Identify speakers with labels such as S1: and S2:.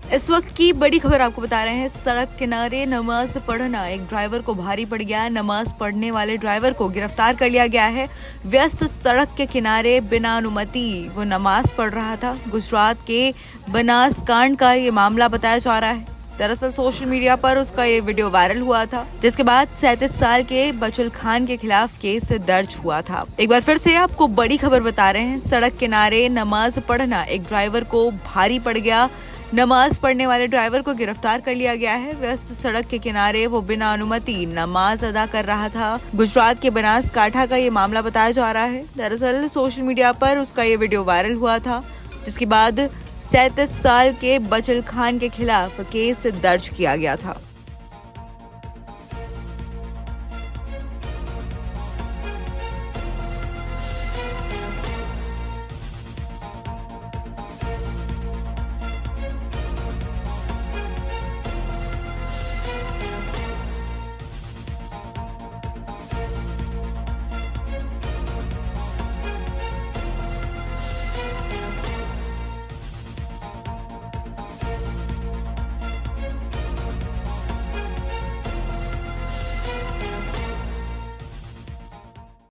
S1: इस वक्त की बड़ी खबर आपको बता रहे हैं। सड़क किनारे नमाज पढ़ना, एक ड्राइवर को भारी पड़ गया। नमाज पढ़ने वाले ड्राइवर को गिरफ्तार कर लिया गया है। व्यस्त सड़क के किनारे बिना अनुमति वो नमाज पढ़ रहा था। गुजरात के बनासकांड का ये मामला बताया जा रहा है। दरअसल सोशल मीडिया पर उसका ये वीडियो वायरल हुआ था, जिसके बाद 37 साल के बचल खान के खिलाफ केस दर्ज हुआ था। एक बार फिर से आपको बड़ी खबर बता रहे हैं। सड़क किनारे नमाज पढ़ना, एक ड्राइवर को भारी पड़ गया। नमाज पढ़ने वाले ड्राइवर को गिरफ्तार कर लिया गया है। व्यस्त सड़क के किनारे वो बिना अनुमति नमाज अदा कर रहा था। गुजरात के बनासकांठा का ये मामला बताया जा रहा है। दरअसल सोशल मीडिया पर उसका ये वीडियो वायरल हुआ था, जिसके बाद 37 साल के बचल खान के खिलाफ केस दर्ज किया गया था।